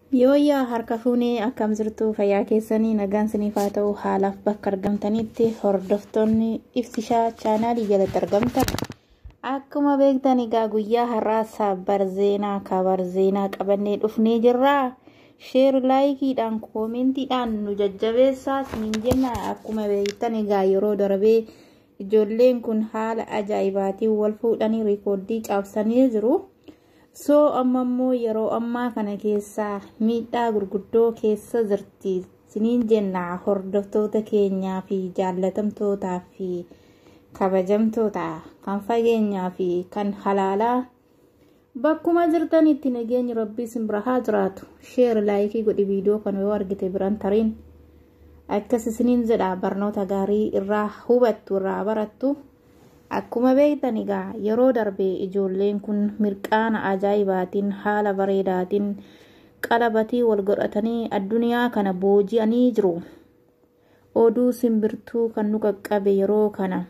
Yooyaa harka fuunee akkam jirtu fayyaa keessanii nagaan siniif haa ta'u haalaaf bakka argamtanitti hordoftoonni Iftishaa chaanaalii jalatti argamtan akkuma beektan egaa guyyaa har'aa sabbar zeenaa kabar zeenaa qabannee dhufnee jirra. Sheer laayikiidhaan koomentiidhaan nu jajjabeessaa siniin jenna. Akkuma beektan egaa yeroo darbee ijoolleen kun haala ajaa'ibaatiin wal fuudhanii rikoordii cabsanii jiru. So ammoo yeroo ammaa kana keessa miidhaa gurguddoo keessa jirti siniin jenna hordoftoota keenyaa fi jaallatamtootaa fi kabajamtoota kan fageenyaa fi kan halaalaa bakkuma jirtanitti nageenyi rabbii sin bira haa jiraatu. Sheer laayikii godhi viidiyoo kana yoo argite biraan tariin akkas isiniin jedha barnoota gaarii irraa hubattu irraa barattu. Akkuma beektan egaa yeroo darbee ijoolleen kun mirqaana ajaa'ibaatiin haala bareedaatiin qalabatii wal godhatanii addunyaa kana booji'anii jiru. Oduu simbirtuu kan nu qaqqabe yeroo kana.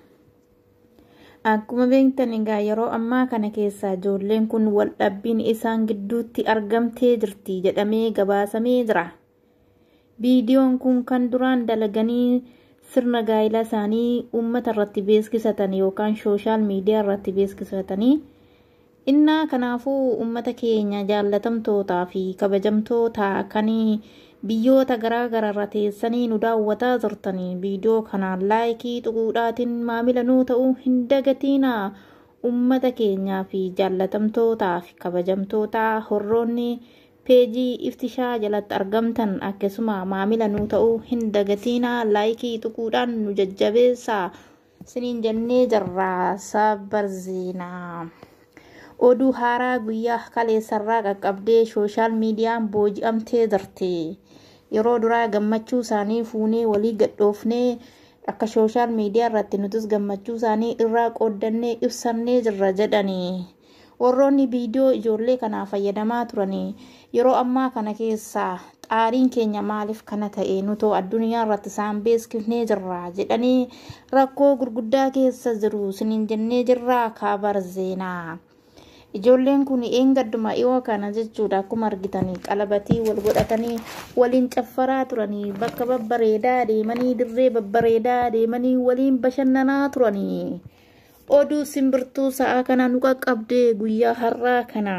Akkuma beektan egaa yeroo ammaa kana keessa ijoolleen kun wal dhabbiin isaan gidduutti argamtee jirti jedhamee gabaasamee jira. Viidiyoon kun kan duraan dalaganii sirna gaa'ilaa isaanii uummata irratti beeksisatan yookaan sooshaal miidiyaa irratti beeksisatanii innaa kanaafuu uummata keenya jaallatamtootaa fi kabajamtoota kan biyyoota garaagaraa irra teessanii nu daawwataa jirtanii viidiyoo kanaan laayikii tuquudhaatiin maamila nuu ta'uu hin dagatiinaa. Uummata keenyaa fi jaallatamtootaa fi kabajamtoota horroonni peejii Iftishaa jalatti argamtan akkasuma maamila nuu ta'uu hin dagatiinaa. Laayikii tuquudhaan nu jajjabeessaa siniin jennee jirra. Sabbar zeenaa oduu haaraa guyyaa kaleessarraa qaqqabdee sooshaal miidiyaan booji'amtee jirti. Yeroo duraa gammachuu isaanii fuunee walii gadhoofnee akka sooshaal miidiyaa irratti nutis gammachuu isaanii irraa qooddannee ibsannee jirra jedhanii warroonni viidiyoo ijoollee kanaa fayyadamaa turanii yeroo ammaa kana keessa xaariin keenya maaliif kana ta'e nutoo addunyaa irratti isaan beeksifnee jirra jedhanii rakkoo gurguddaa keessa jiru siniin jennee jirra. Kabar zeenaa ijoolleen kun eengadduma dhiyoo kana jechuudha. Akkuma argitanii qalabatii wal godhatanii waliin caffaraa turanii bakka babbareedaa deemanii dirree babbareedaa deemanii waliin bashannanaa turanii. Oduu simbirtuu sa'a kana nu qaqqabdee guyyaa har'aa kana.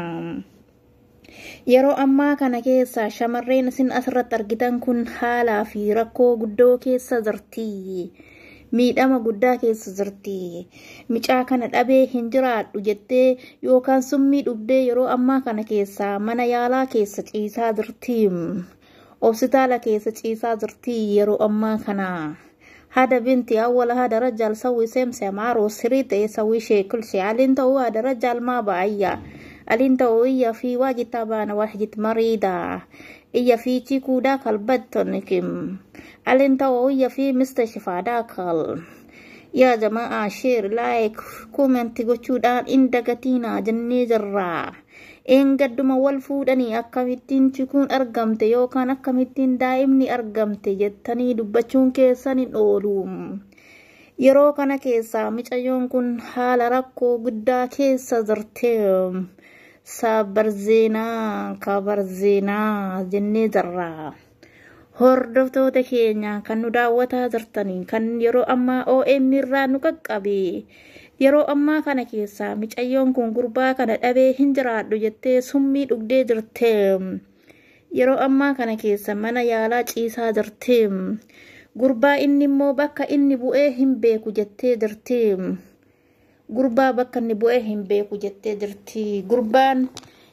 Yeroo ammaa kana keessa shamarreen isin asirratti argitan kun haalaa fi rakkoo guddoo keessa jirti. Miidhama guddaa keessa jirti. Micaa kana dhabee hin jiraadhu jettee yookaan summii dhugdee yeroo ammaa kana keessa mana yaalaa keessa ciisaa jirti. Hospitaala keessa ciisaa jirti yeroo ammaa kana. هذا بنتي أول هذا رجال سوي سمسم عروس سريت يسوي شيء كل شيء علين تو هذا رجال ما بعيا علين تو هي في واجد طبعا واحد مريضة هي في تيكو داخل بدتنكم علين تو هي في مستشفى داخل. يا جماعة شير لايك كومنت قشودان إن دقتينا جني جرا إن قدما والفودني أكمتين تكون أرقمت يوكان أكمتين دائمني أرقمت جتني دبچون كيسان أولوم يرو كان كيسا مچايون كن حال ركو قدا كيسا زرتيم. صبر زينا كبر زينا جني جرا hordoftoota keenya kan nu daawwataa jirtanii kan yeroo ammaa OM irraa nu qaqqabe yeroo ammaa kana keessa micayyoon kun gurbaa kana dhabee hin jiraadhu jettee summii dhugdee jirte. Yeroo ammaa kana keessa mana yaalaa ciisaa jirte. Gurbaa inni immoo bakka inni bu'ee hin beeku jettee jirti. Gurbaa bakka inni bu'ee hin beeku jettee jirti. Gurbaan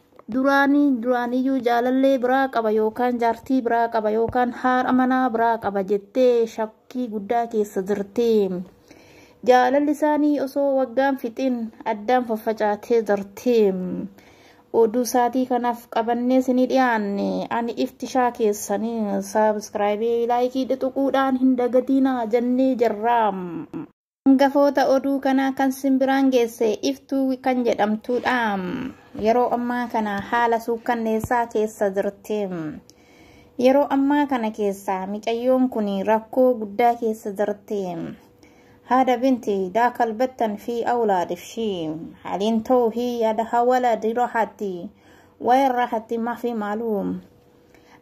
duraaniyyuu jaalallee biraa qaba yookaan jaartii biraa qaba yookaan haadha manaa biraa qaba jettee shakkii guddaa keessa jirti. Jaalalli isaanii osoo waggaan fixin addaan faffacaatee jirti. Oduu isaatii kanaaf qabannee isinii dhiyaanne ani Iftishaa keessanii saabskraayibii laayikii tuquudhaan hin dagatiinaa jennee jirra. Hangafoota oduu kana kan simbiraan geesse Iftuu kan jedhamtuudha. Yeroo ammaa kana haala suukkanneessaa keessa jirti. Yeroo ammaa kana keessa micayyoon kun rakkoo guddaa keessa jirti. هذا بنتي ذاك البتن في أولاد في حالين تو هي هذا ولد راحتي وين راحتي ما في معلوم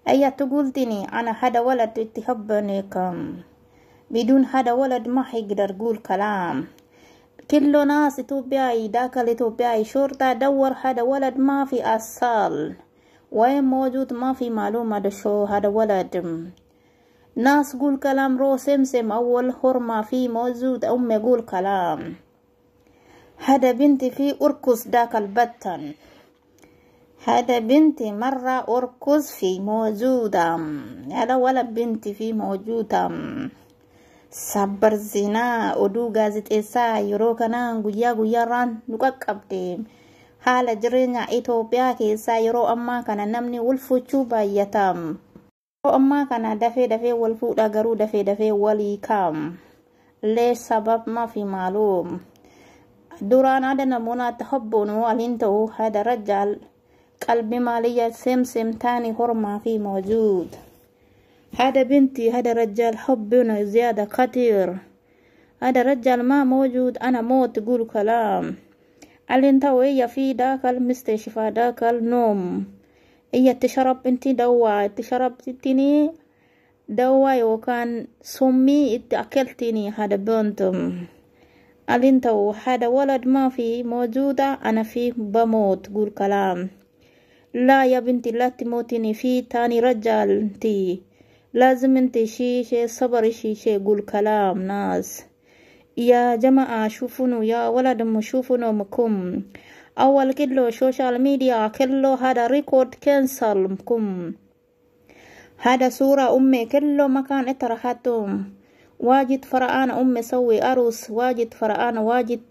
أي تقولتني أنا هذا ولد اتحبني كم بدون هذا ولد ما حيقدر يقول كلام. كل ناس إثيوبياي داك الإثيوبياي شرطة دور هذا ولد ما في أصل وين موجود ما في معلومة ده شو هذا ولد. ناس قول كلام رو سمسم أول حرمة في موجود أم يقول كلام. هذا بنتي في أركز داك البطن. هذا بنتي مرة أركز في موجودة. هذا ولد بنتي في موجودة. صبر زنا ودو غازت إسا يروكنا غيا ران نقاك أبدي حال جرينا إثيوبيا كيسا يرو أما كان نمني والفو چوبا يتام أما كان دفي والفو داغرو دفي ولي كام ليش سبب ما في معلوم. دوران هذا نمونا تحبون والينتو هذا رجال قلبي مالية سمسم تاني هرما في موجود. هذا بنتي هذا رجال حبنا زيادة كتير. هذا رجال ما موجود أنا موت تقول كلام. الانتو هي في داك المستشفى داك النوم هي تشرب انتي دواء تشرب تني دواء وكان سمي اتأكلتني هذا بنتم. الانتو هذا ولد ما في موجودة أنا في بموت تقول كلام. لا يا بنتي لا تموتني في تاني رجال انتي لازم انتي شي صبر شي قول كلام ناس. يا جماعة شوفونو يا ولد شوفونو مكم أول كله سوشيال ميديا كله هذا ريكورد كنسل مكم. هذا صورة أمي كله مكان اترحتم واجد فرعان أمي سوي أروس واجد فرعان واجد.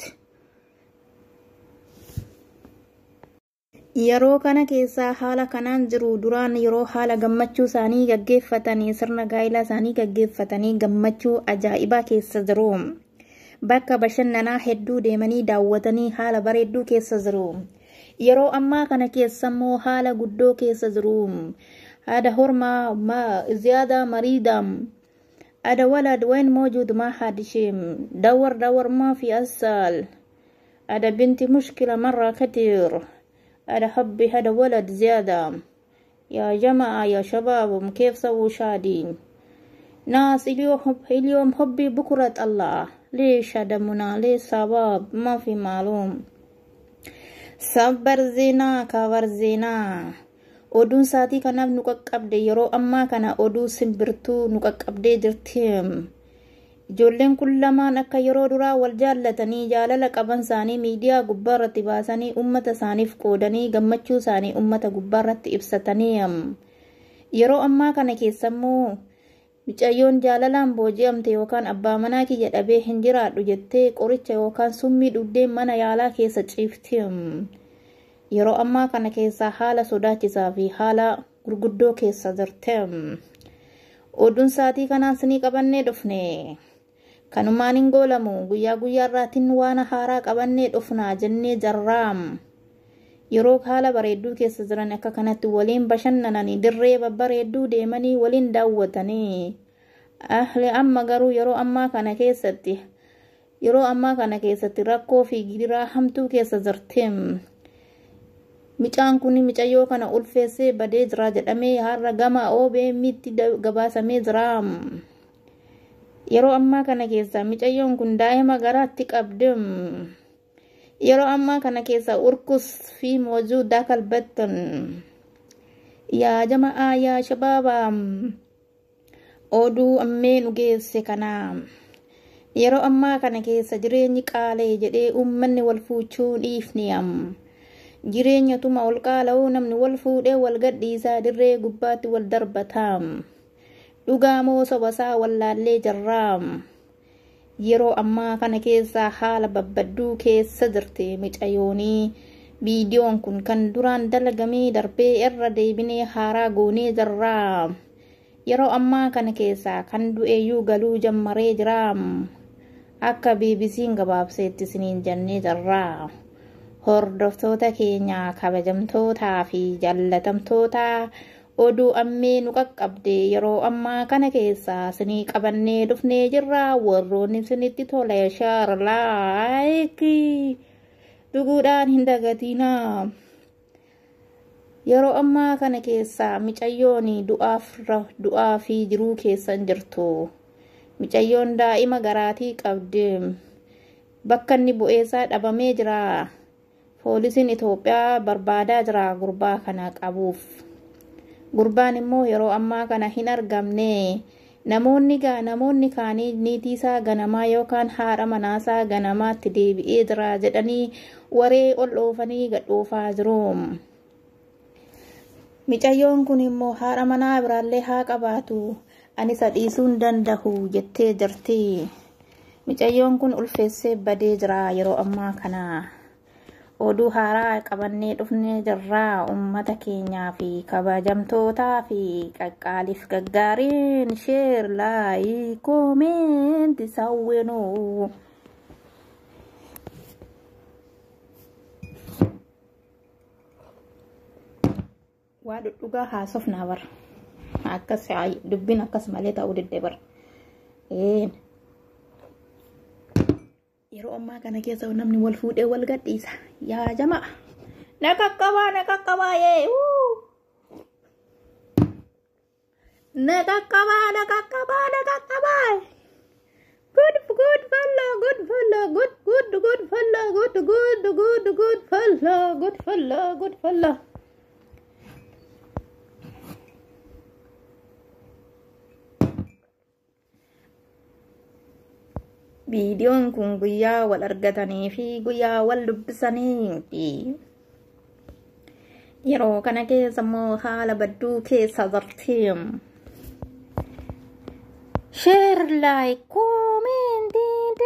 yeroo kana keessa haala kanaan jiru duraan yeroo haala gammachuu isaanii gaggeeffatanii sirna gaa'ilaa isaanii gaggeeffatanii gammachuu ajaa'ibaa keessa jiru. Bakka bashannanaa hedduu deemanii daawwatanii haala bareedduu keessa jiru. Yeroo ammaa kana keessa immoo haala guddoo keessa jiru. Hada horma ma ziyada maridam. Hada walad wain موجود ما حد شيء دور ما في أصل. هذا بنتي مشكلة مرة كتير. هذا حبي هذا ولد زيادة. يا جماعة يا شباب كيف سووا شادي ناس اليوم حبي بكرة الله. ليش هذا منا ليش سبب ما في معلوم. صبر زنا كبر زنا odun saati kanaaf nu qaqqabde yeroo ammaa kana oduu simbirtuu nu qaqqabdee jirtiin. Ijoolleen kun lamaan akka yeroo duraa wal jaallatanii jaalala qaban isaanii miidiyaa gubbaarratti baasanii ummata isaaniif qoodanii gammachuu isaanii ummata gubbaarratti ibsatanii yeroo ammaa kana keessa immoo mucayyoon jaalalaan booji'amte yookaan abbaa manaa kiyya dhabee hin jiraadhu jettee qoricha yookaan summii dhuddeen mana yaalaa keessa ciifti. Yeroo ammaa kana keessa haala sodaachisaa fi haala gurguddoo keessa jirti. Oduun saatii kanaan sinii qabannee dhufne. Kanumaan hin goolamu guyyaa guyyaarraatiin waan haaraa qabannee dhufnaa jennee jarraam. Yeroo haala bareedduu keessa jiran akka kanatti waliin bashannananii dirree babbareedduu deemanii waliin daawwatanii. Amma garuu yeroo ammaa kana keessatti rakkoo fi gidiraa hamtuu keessa jirti. Micaan kuni micayyoo kana ulfeessee badee jira jedhamee har'a gama OBM'tti gabaasamee jira. Yeroo ammaa kana keessa micayyoon kun daa'ima garaatti qabdi. Yeroo ammaa kana keessa urkus fi mawjuuda kalbattan. Yaa jamaa yaa shabaaba oduu ammee nu geesse kana. Yeroo ammaa kana keessa jireenyi qaalee jedhee uummanni wal fuuchuu dhiifni jireenya tuma ol qaala'uu namni wal fuudhee wal gadhiisaa dirree gubbaatti wal darbataa. Dhugaa moo sobasaa wallaallee jarraa. Yeroo ammaa kana keessa haala babbadduu keessa jirti micayyoonii. Viidiyoon kun kan duraan dalagamee darbee irra deebinee haaraa goonee jarraa. Yeroo ammaa kana keessa kan du'eeyyuu galuu jammaree jira. Akka BBC'n gabaabseetti isiniin jennee jarraa. Hordoftoota keenya kabajamtootaa fi jaalatamtoota oduu ammee nu qaqqabde yeroo ammaa kana keessa isinii qabannee dhufnee jirra. Warroonni isinitti tole share like dhuguudhaan hin dagatinaa. yeroo ammaa kana keessa micayyooni du'aa fi jiruu keessan jirtu. Micayyoon daa'ima garaatii qabdi. Bakka inni bu'eessaa dhabamee jira. Poolisiin Itoophiyaa barbaadaa jira gurbaa kana qabuuf. Gurbaan immoo yeroo ammaa kana hin argamne. Namoonni kaanii niitiisaa ganamaa yookaan haadha manaasaa ganamaatti deebi'ee jira jedhanii waree ol dhoofanii gad dhoofaa jiru. Micayyoon kun immoo haadha manaa biraallee haa qabaatu. Ani sadhiisuu hin danda'u jettee jirti. Micayyoon kun ulfeessee badee jira yeroo ammaa kana. Oduu haaraa qabannee dhufnee jirra ummata keenyaa fi kabajamtootaa fi qaqqaaliif gaggaariin sheer laayik koomenti sawwenuu. Waa dhudhugaa haasofnaa bara. Akkas dubbiin akkas malee ta'uu didde bara. Yeroo ammaa kana keessa namni wal fuudhee wal gadhiisa. Yaa jamaa. Naqaqqabaa yee. Naqaqqabaa. Good fella. Viidiyoon kun guyyaa wal argatanii fi guyyaa wal dubbisaniiti. Yeroo kana keessa immoo haala badduu keessa jirti. Share, like, comment.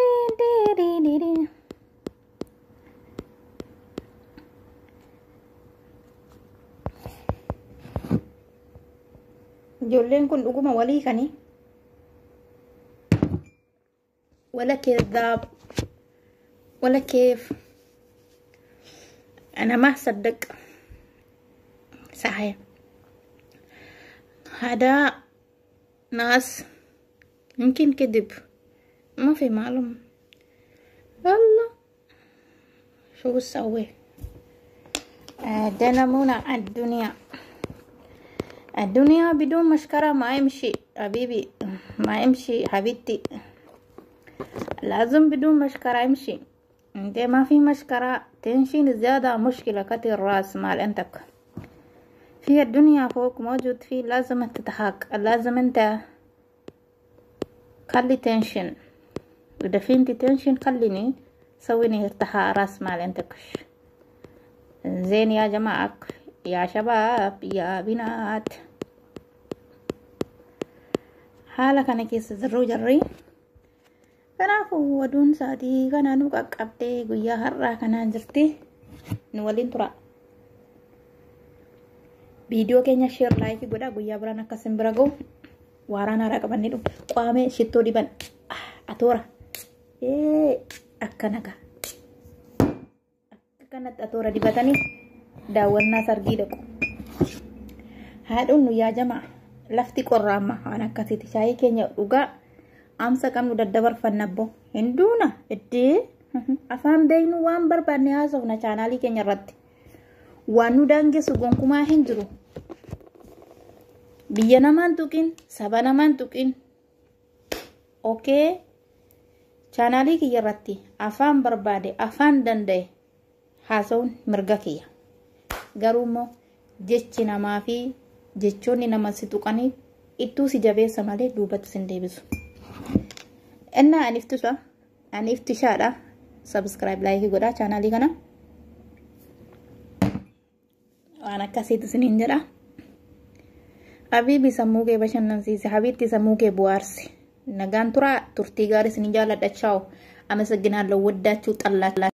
Ijoolleen kun dhuguma walii kanii. ولا كذاب ولا كيف. أنا ما أصدق صحيح. هذا ناس يمكن كذب ما في معلوم. والله شو بسوي؟ ده نمونا الدنيا بدون مشكرة ما يمشي حبيبي، ما يمشي حبيبتي. لازم بدون مشكرة يمشي. انت ما في مشكرة تنشين زيادة مشكلة كتير راس مال انتك في الدنيا فوق موجود فيه. لازم تتحاك، لازم انت خلي تنشن. اذا في انت تنشن خليني سويني ارتاح راس مال انتك. زين يا جماعة يا شباب يا بنات. حالك انا كيس زرو جري. Kanaafuu waduun sa'aatii kana nu qaqqabdee guyyaa har'aa kanaan jirti. Nu waliin tura. Viidiyoo keenya share like godhaa guyyaa biraan akka isin bira ga'u. Waaraan haaraa qabannee dhufu. Qaamee shittoo diban. Atoora. Akkanaga. Akkanatti atoora dibatanii daawwannaa sargii dhaqu. Haadhuun nu yaa jamaa lafti qorraamma waan akkasiiti. Shaayii keenya dhugaa. Amsa kamnu daddabarfanna abbo hinduuna iddee afaan beeknu waan barbaanne haasofna chaanaalii keenya irratti. Waan nu daangessu gonkumaa hin jiru. Biyya namaan tuqin, saba namaan tuqin. Okay, chaanaalii kiyya irratti afaan barbaade afaan danda'e haasawuun mirga kiyya. Garuu immoo jechi namaa fi jechoonni nama si tuqanii ittuu si jabeessa malee duubatti sin deebisu. Enna aniftishaadha. Subscribe like godhaa chaanaalii kana. Waan akkasiitu isiniin jedha. Habiibi sammuu kee bashannansiise. Habiitti sammuu kee bu'aarsi. Nagaan turaa turtii gaarii isiniin jaalladha. Chaaw. Amasagginaallee wadaachuu xallaa.